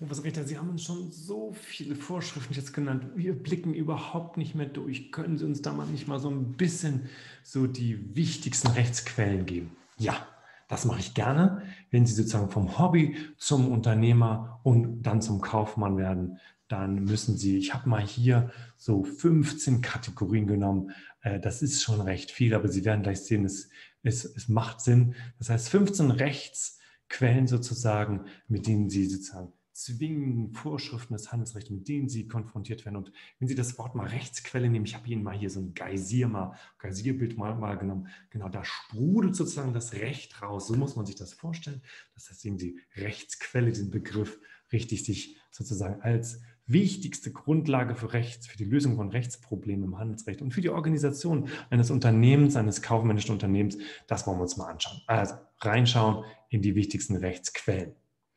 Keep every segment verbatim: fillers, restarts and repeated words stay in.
Herr Richter, Sie haben uns schon so viele Vorschriften jetzt genannt. Wir blicken überhaupt nicht mehr durch. Können Sie uns da mal nicht mal so ein bisschen so die wichtigsten Rechtsquellen geben? Ja, das mache ich gerne. Wenn Sie sozusagen vom Hobby zum Unternehmer und dann zum Kaufmann werden, dann müssen Sie, ich habe mal hier so fünfzehn Kategorien genommen. Äh, Das ist schon recht viel, aber Sie werden gleich sehen, es, es, es macht Sinn. Das heißt, fünfzehn Rechtsquellen sozusagen, mit denen Sie sozusagen zwingenden Vorschriften des Handelsrechts, mit denen Sie konfrontiert werden. Und wenn Sie das Wort mal Rechtsquelle nehmen, ich habe Ihnen mal hier so ein Geysir mal, Geysirbild mal, mal genommen, genau, da sprudelt sozusagen das Recht raus. So muss man sich das vorstellen. Das heißt, sehen Sie Rechtsquelle, diesen Begriff richtig sich sozusagen als wichtigste Grundlage für Rechts, für die Lösung von Rechtsproblemen im Handelsrecht und für die Organisation eines Unternehmens, eines kaufmännischen Unternehmens, das wollen wir uns mal anschauen. Also reinschauen in die wichtigsten Rechtsquellen.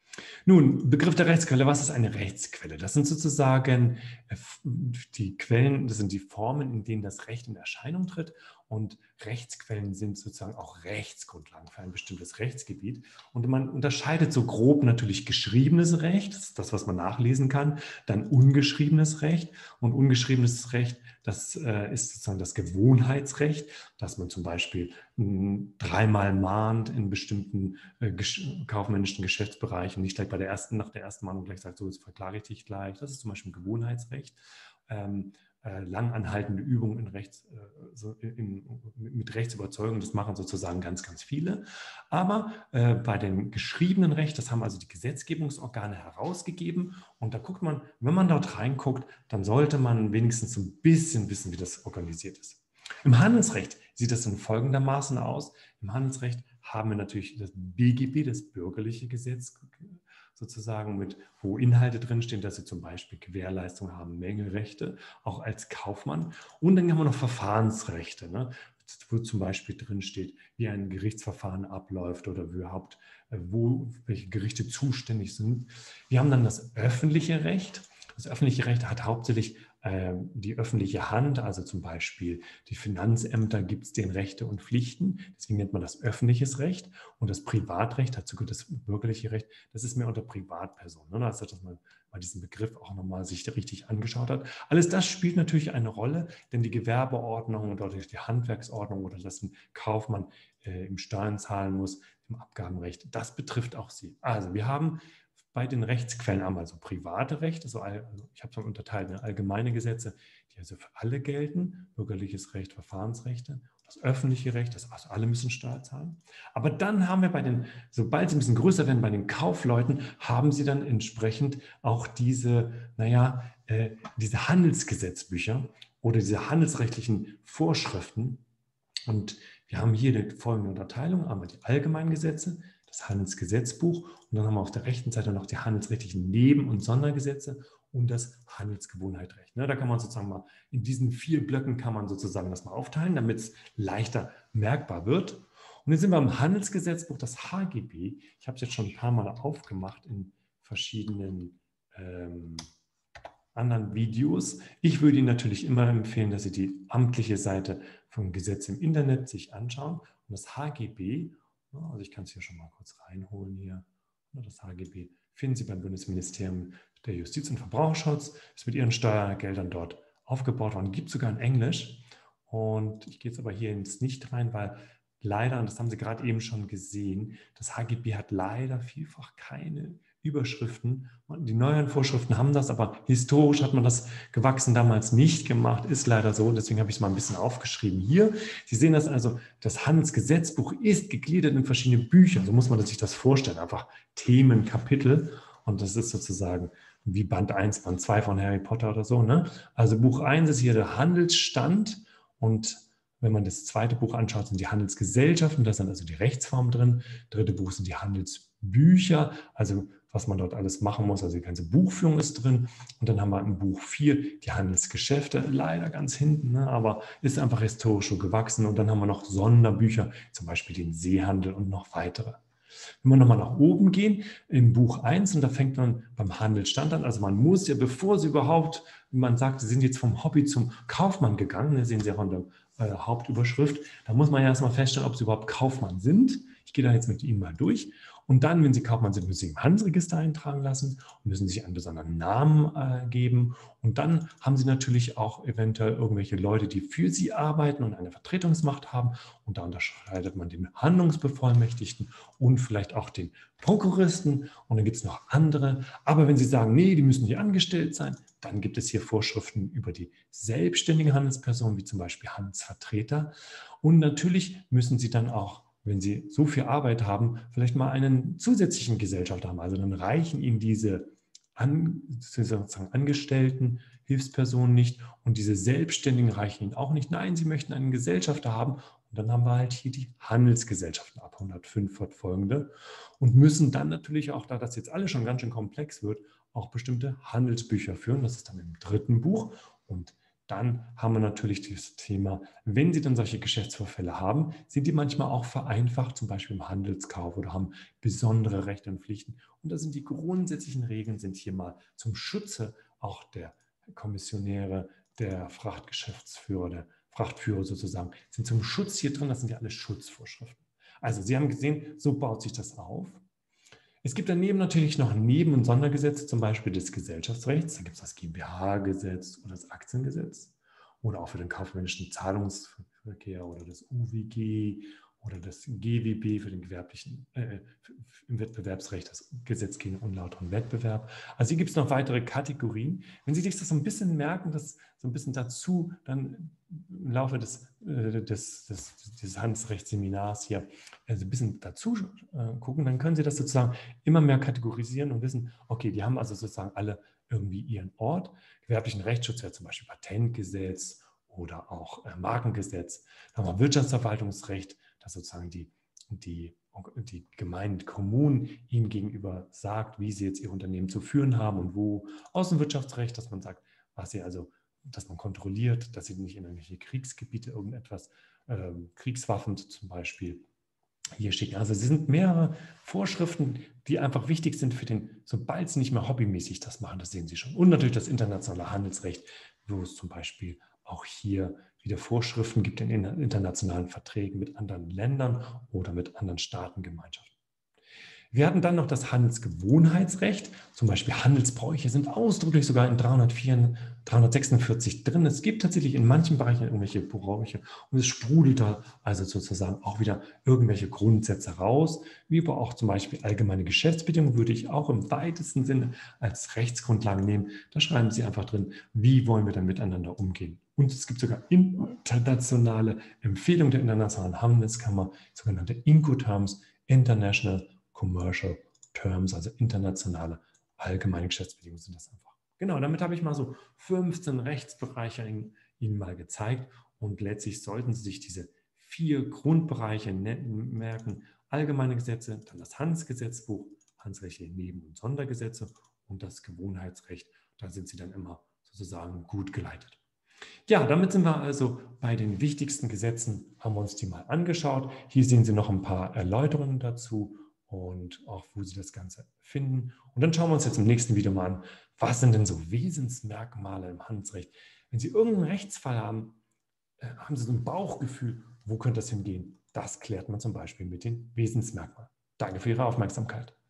Nun, Begriff der Rechtsquelle, was ist eine Rechtsquelle? Das sind sozusagen äh, die Quellen, das sind die Formen, in denen das Recht in Erscheinung tritt, und Rechtsquellen sind sozusagen auch Rechtsgrundlagen für ein bestimmtes Rechtsgebiet. Und man unterscheidet so grob natürlich geschriebenes Recht, das ist das, was man nachlesen kann, dann ungeschriebenes Recht, und ungeschriebenes Recht, das äh, ist sozusagen das Gewohnheitsrecht, dass man zum Beispiel mh, dreimal mahnt in bestimmten äh, gesch kaufmännischen Geschäftsbereichen, nicht gleich bei der ersten, nach der ersten Mahnung gleich sagt, so, jetzt verklage ich dich gleich. Das ist zum Beispiel ein Gewohnheitsrecht. Ähm, äh, langanhaltende Übungen in Rechts, äh, so in, mit Rechtsüberzeugung, das machen sozusagen ganz, ganz viele. Aber äh, bei dem geschriebenen Recht, das haben also die Gesetzgebungsorgane herausgegeben, und da guckt man, wenn man dort reinguckt, dann sollte man wenigstens so ein bisschen wissen, wie das organisiert ist. Im Handelsrecht sieht das in folgendermaßen aus. Im Handelsrecht haben wir natürlich das B G B, das bürgerliche Gesetz sozusagen, mit, wo Inhalte drinstehen, dass sie zum Beispiel Gewährleistung haben, Mängelrechte, auch als Kaufmann. Und dann haben wir noch Verfahrensrechte, ne, wo zum Beispiel drinsteht, wie ein Gerichtsverfahren abläuft oder überhaupt, wo welche Gerichte zuständig sind. Wir haben dann das öffentliche Recht. Das öffentliche Recht hat hauptsächlich äh, die öffentliche Hand, also zum Beispiel die Finanzämter, gibt es denen Rechte und Pflichten. Deswegen nennt man das öffentliches Recht. Und das Privatrecht, dazu gehört das bürgerliche Recht, das ist mehr unter Privatpersonen. Ne? Also, dass man mal diesen Begriff auch nochmal sich richtig angeschaut hat. Alles das spielt natürlich eine Rolle, denn die Gewerbeordnung oder die Handwerksordnung oder dass ein Kaufmann äh, im Steuern zahlen muss, im Abgabenrecht, das betrifft auch sie. Also wir haben bei den Rechtsquellen einmal so private Rechte, also ich habe es mal unterteilt in allgemeine Gesetze, die also für alle gelten, bürgerliches Recht, Verfahrensrechte, das öffentliche Recht, das, also alle müssen Steuer zahlen. Aber dann haben wir bei den, sobald sie ein bisschen größer werden, bei den Kaufleuten, haben sie dann entsprechend auch diese, naja, äh, diese Handelsgesetzbücher oder diese handelsrechtlichen Vorschriften. Und wir haben hier die folgende Unterteilung: einmal die allgemeinen Gesetze, das Handelsgesetzbuch, und dann haben wir auf der rechten Seite noch die handelsrechtlichen Neben- und Sondergesetze und das Handelsgewohnheitsrecht. Ne, da kann man sozusagen mal, in diesen vier Blöcken kann man sozusagen das mal aufteilen, damit es leichter merkbar wird. Und jetzt sind wir im Handelsgesetzbuch, das H G B. Ich habe es jetzt schon ein paar Mal aufgemacht in verschiedenen ähm, anderen Videos. Ich würde Ihnen natürlich immer empfehlen, dass Sie die amtliche Seite vom Gesetz im Internet sich anschauen. Und das H G B, also ich kann es hier schon mal kurz reinholen hier, das H G B finden Sie beim Bundesministerium der Justiz und Verbraucherschutz, ist mit Ihren Steuergeldern dort aufgebaut worden, gibt sogar in Englisch. Und ich gehe jetzt aber hier ins Nicht rein, weil leider, und das haben Sie gerade eben schon gesehen, das H G B hat leider vielfach keine Überschriften. Die neuen Vorschriften haben das, aber historisch hat man das gewachsen damals nicht gemacht, ist leider so. Deswegen habe ich es mal ein bisschen aufgeschrieben hier. Sie sehen das also, das Handelsgesetzbuch ist gegliedert in verschiedene Bücher. So muss man sich das vorstellen, einfach Themen, Kapitel. Und das ist sozusagen wie Band eins, Band zwei von Harry Potter oder so. Ne? Also Buch eins ist hier der Handelsstand, und wenn man das zweite Buch anschaut, sind die Handelsgesellschaften, da sind also die Rechtsformen drin. Dritte Buch sind die Handelsbücher, also was man dort alles machen muss, also die ganze Buchführung ist drin. Und dann haben wir im Buch vier die Handelsgeschäfte, leider ganz hinten, ne, aber ist einfach historisch so gewachsen. Und dann haben wir noch Sonderbücher, zum Beispiel den Seehandel und noch weitere. Wenn wir nochmal nach oben gehen, im Buch eins, und da fängt man beim Handelsstand an, also man muss ja, bevor Sie überhaupt, man sagt, Sie sind jetzt vom Hobby zum Kaufmann gegangen, das sehen Sie auch an der äh, Hauptüberschrift, da muss man ja erstmal feststellen, ob Sie überhaupt Kaufmann sind. Ich gehe da jetzt mit Ihnen mal durch. Und dann, wenn Sie Kaufmann sind, müssen Sie im Handelsregister eintragen lassen und müssen sich einen besonderen Namen äh, geben. Und dann haben Sie natürlich auch eventuell irgendwelche Leute, die für Sie arbeiten und eine Vertretungsmacht haben. Und da unterscheidet man den Handlungsbevollmächtigten und vielleicht auch den Prokuristen. Und dann gibt es noch andere. Aber wenn Sie sagen, nee, die müssen nicht angestellt sein, dann gibt es hier Vorschriften über die selbstständigen Handelspersonen, wie zum Beispiel Handelsvertreter. Und natürlich müssen Sie dann auch, wenn Sie so viel Arbeit haben, vielleicht mal einen zusätzlichen Gesellschafter haben. Also dann reichen Ihnen diese an, sozusagen Angestellten, Hilfspersonen nicht und diese Selbstständigen reichen Ihnen auch nicht. Nein, Sie möchten einen Gesellschafter haben und dann haben wir halt hier die Handelsgesellschaften ab hundertfünf fortfolgende und müssen dann natürlich auch, da das jetzt alles schon ganz schön komplex wird, auch bestimmte Handelsbücher führen. Das ist dann im dritten Buch und dann haben wir natürlich das Thema, wenn Sie dann solche Geschäftsvorfälle haben, sind die manchmal auch vereinfacht, zum Beispiel im Handelskauf oder haben besondere Rechte und Pflichten. Und da sind die grundsätzlichen Regeln sind hier mal zum Schutze auch der Kommissionäre, der Frachtgeschäftsführer, der Frachtführer sozusagen, sind zum Schutz hier drin. Das sind ja alles Schutzvorschriften. Also Sie haben gesehen, so baut sich das auf. Es gibt daneben natürlich noch Neben- und Sondergesetze, zum Beispiel des Gesellschaftsrechts. Da gibt es das GmbH-Gesetz oder das Aktiengesetz oder auch für den kaufmännischen Zahlungsverkehr oder das U W G oder das G W B für den gewerblichen, äh, im Wettbewerbsrecht, das Gesetz gegen unlauteren Wettbewerb. Also hier gibt es noch weitere Kategorien. Wenn Sie sich das so ein bisschen merken, das so ein bisschen dazu dann im Laufe des, äh, des, des, des Handelsrechtsseminars hier also ein bisschen dazu äh, gucken, dann können Sie das sozusagen immer mehr kategorisieren und wissen, okay, die haben also sozusagen alle irgendwie ihren Ort. Gewerblichen Rechtsschutz wäre zum Beispiel Patentgesetz oder auch äh, Markengesetz. Dann haben wir Wirtschaftsverwaltungsrecht, das sozusagen die, die, die Gemeinden, Kommunen ihnen gegenüber sagt, wie sie jetzt ihr Unternehmen zu führen haben und wo. Außenwirtschaftsrecht, dass man sagt, was sie also, dass man kontrolliert, dass sie nicht in irgendwelche Kriegsgebiete irgendetwas, äh, Kriegswaffen zum Beispiel hier schicken. Also es sind mehrere Vorschriften, die einfach wichtig sind für den, sobald Sie nicht mehr hobbymäßig das machen, das sehen Sie schon. Und natürlich das internationale Handelsrecht, wo es zum Beispiel auch hier wieder Vorschriften gibt in internationalen Verträgen mit anderen Ländern oder mit anderen Staatengemeinschaften. Wir hatten dann noch das Handelsgewohnheitsrecht, zum Beispiel Handelsbräuche sind ausdrücklich sogar in dreihundertvier, dreihundertsechsundvierzig drin. Es gibt tatsächlich in manchen Bereichen irgendwelche Bräuche und es sprudelt da also sozusagen auch wieder irgendwelche Grundsätze raus, wie aber auch zum Beispiel allgemeine Geschäftsbedingungen würde ich auch im weitesten Sinne als Rechtsgrundlage nehmen. Da schreiben Sie einfach drin, wie wollen wir dann miteinander umgehen. Und es gibt sogar internationale Empfehlungen der Internationalen Handelskammer, sogenannte Incoterms, International Commercial Terms, also internationale allgemeine Geschäftsbedingungen sind das einfach. Genau, damit habe ich mal so fünfzehn Rechtsbereiche Ihnen mal gezeigt und letztlich sollten Sie sich diese vier Grundbereiche merken. Allgemeine Gesetze, dann das Handelsgesetzbuch, handelsrechtliche Neben- und Sondergesetze und das Gewohnheitsrecht. Da sind Sie dann immer sozusagen gut geleitet. Ja, damit sind wir also bei den wichtigsten Gesetzen, haben wir uns die mal angeschaut. Hier sehen Sie noch ein paar Erläuterungen dazu und auch, wo Sie das Ganze finden. Und dann schauen wir uns jetzt im nächsten Video mal an, was sind denn so Wesensmerkmale im Handelsrecht? Wenn Sie irgendeinen Rechtsfall haben, haben Sie so ein Bauchgefühl, wo könnte das hingehen? Das klärt man zum Beispiel mit den Wesensmerkmalen. Danke für Ihre Aufmerksamkeit.